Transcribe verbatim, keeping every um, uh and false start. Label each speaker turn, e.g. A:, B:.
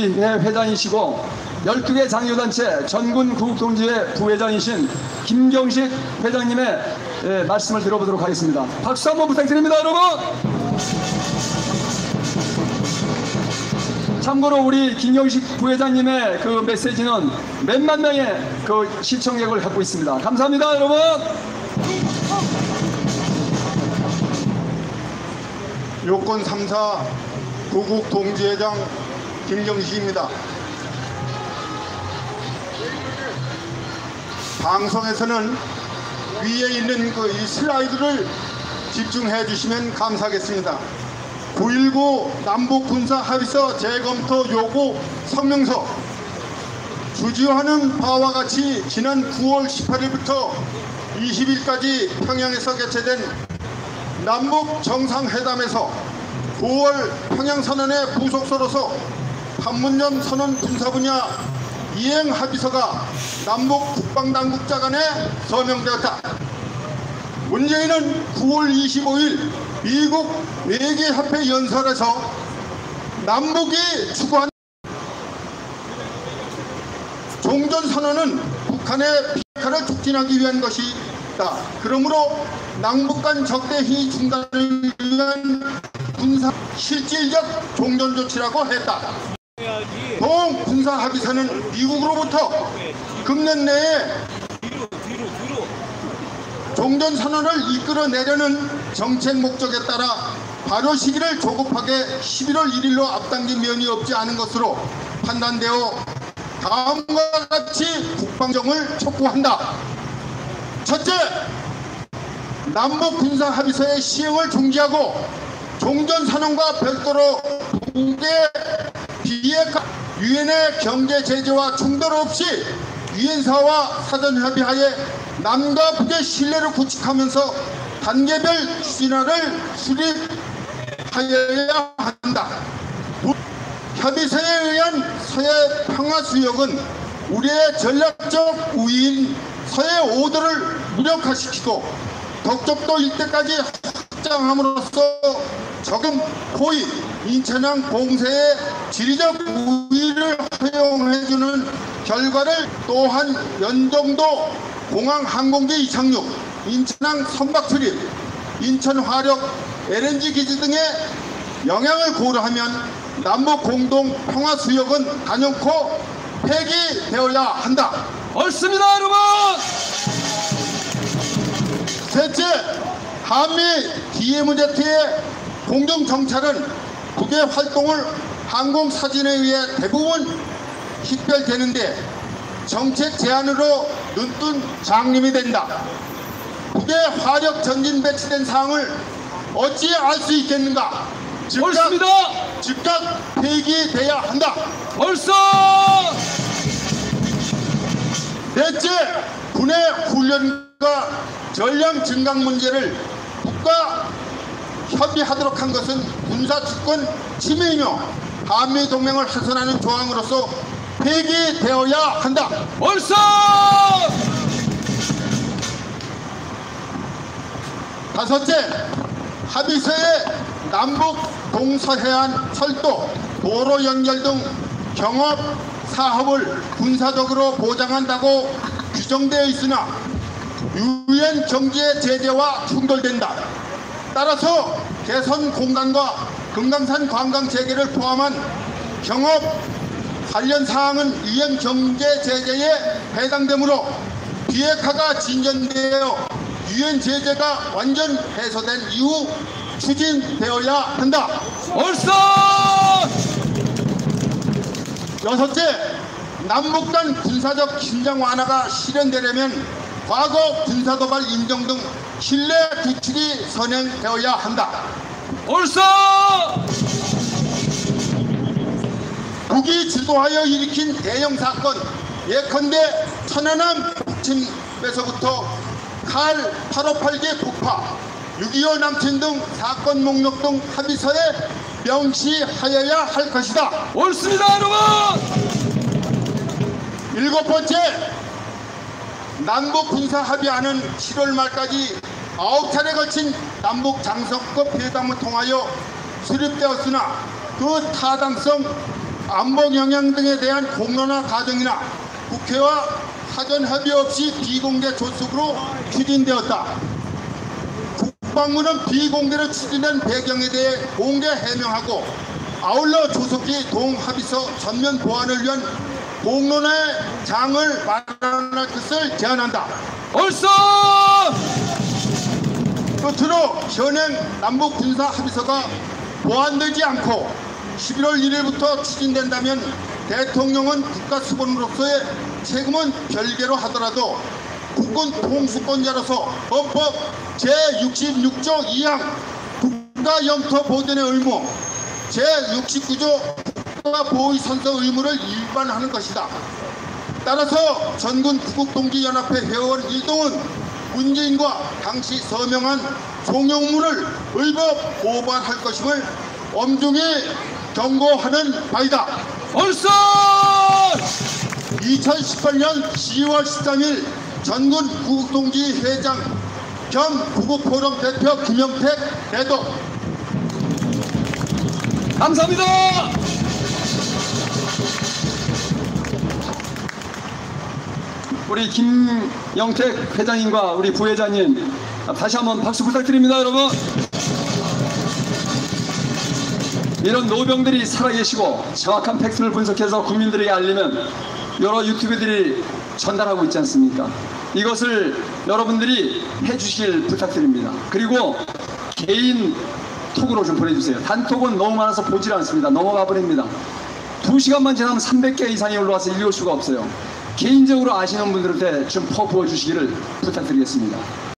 A: 국구동지회 회장이시고 열두 개 장교단체 전군 구국동지회 부회장이신 김경식 회장님의 예, 말씀을 들어보도록 하겠습니다. 박수 한번 부탁드립니다, 여러분. 참고로 우리 김경식 부회장님의 그 메시지는 몇만 명의 그 시청력을 갖고 있습니다. 감사합니다, 여러분.
B: 요건 삼 사 구국동지회장 김경식입니다. 방송에서는 위에 있는 그 이 슬라이드를 집중해 주시면 감사하겠습니다. 구일구 남북군사합의서 재검토 요구 성명서 주지하는 바와 같이 지난 구월 십팔일부터 이십일까지 평양에서 개최된 남북 정상회담에서 구월 평양선언의 부속서로서 판문점 선언 군사 분야 이행 합의서가 남북 국방당국자 간에 서명되었다. 문재인은 구월 이십오일 미국 외계협회 연설에서 남북이 추구하는 종전선언은 북한의 비핵화를 촉진하기 위한 것이다. 그러므로 남북 간 적대행위 중단을 위한 군사 실질적 종전조치라고 했다. 동 군사합의서는 미국으로부터 금년 내에 종전선언을 이끌어내려는 정책 목적에 따라 발효 시기를 조급하게 십일월 일일로 앞당긴 면이 없지 않은 것으로 판단되어 다음과 같이 국방정을 촉구한다. 첫째, 남북 군사합의서의 시행을 중지하고 종전선언과 별도로 북의 비핵화, 유엔의 경제 제재와 충돌 없이 유엔사와 사전협의하에 남과 북의 신뢰를 구축하면서 단계별 추진안을 수립하여야 한다. 협의서에 의한 서해 평화 수역은 우리의 전략적 우위인 서해 오도를 무력화시키고 덕적도 일대까지 확장함으로써 적음 포위, 인천항 봉쇄의 지리적 우위를 허용해주는 결과를 또한 연정도 공항 항공기 이착륙, 인천항 선박 출입, 인천 화력 엘엔지 기지 등의 영향을 고려하면 남북 공동 평화 수역은 단연코 폐기되어야 한다.
A: 옳습니다, 여러분.
B: 셋째, 한미 디엠제트의 공정 정찰은 북의 활동을 항공 사진에 의해 대부분 식별되는데 정책 제한으로 눈뜬 장님이 된다. 북의 화력 전진 배치된 사항을 어찌 알 수 있겠는가? 즉각,
A: 옳습니다.
B: 즉각 폐기돼야 한다.
A: 벌써.
B: 넷째, 군의 훈련과 전량 증강 문제를 북과 협의하도록 한 것은 군사주권 침해이며 한미동맹을 훼손하는 조항으로서 폐기되어야 한다.
A: 벌써.
B: 다섯째, 합의서에 남북 동서해안 철도, 도로 연결 등 경업, 사업을 군사적으로 보장한다고 규정되어 있으나 유엔 경제 제재와 충돌된다. 따라서 개선 공간과 금강산 관광 재개를 포함한 경업 관련 사항은 유엔 경제 제재에 해당되므로 비핵화가 진전되어 유엔 제재가 완전 해소된 이후 추진되어야 한다.
A: 벌써.
B: 여섯째, 남북 간 군사적 긴장 완화가 실현되려면 과거 군사도발 인정 등 신뢰 구축이 선행되어야 한다.
A: 벌써.
B: 북이 주도하여 일으킨 대형 사건, 예컨대 천안함 북침에서부터 칼 팔백오십팔 개 폭파, 육이오 남침 등 사건 목록 등 합의서에 명시하여야 할 것이다.
A: 옳습니다, 여러분.
B: 일곱 번째, 남북 군사 합의안은 칠월 말까지 아홉 차례 걸친 남북 장성급 회담을 통하여 수립되었으나 그 타당성 안보 영향 등에 대한 공론화 과정이나 국회와 사전 협의 없이 비공개 조속으로 추진되었다. 국방부는 비공개로 추진된 배경에 대해 공개 해명하고 아울러 조속히 동합의서 전면 보완을 위한 공론화의 장을 마련할 것을 제안한다.
A: 옳소!
B: 끝으로 현행 남북 군사 합의서가 보완되지 않고 십일월 일일부터 추진된다면 대통령은 국가수반으로서의 책임은 별개로 하더라도 국군 통수권자로서 헌법 제육십육조 이항 국가 영토 보존의 의무, 제육십구조 국가보위선서 의무를 위반하는 것이다. 따라서 전군 구국동지연합회 회원 일동은 문재인과 당시 서명한 종용문을 의법 고발할 것임을 엄중히 경고하는 바이다.
A: 옳소!
B: 이천십팔년 시월 십삼일 전군 구국동지 회장 겸 구국포럼 대표 김영택 대도.
A: 감사합니다. 우리 김영택 회장님과 우리 부회장님 다시 한번 박수 부탁드립니다. 여러분, 이런 노병들이 살아계시고 정확한 팩트를 분석해서 국민들에게 알리면 여러 유튜브들이 전달하고 있지 않습니까? 이것을 여러분들이 해주시길 부탁드립니다. 그리고 개인 톡으로 좀 보내주세요. 단톡은 너무 많아서 보질 않습니다. 넘어가 버립니다. 두 시간만 지나면 삼백 개 이상이 올라와서 읽을 수가 없어요. 개인적으로 아시는 분들한테 좀 퍼부어 주시기를 부탁드리겠습니다.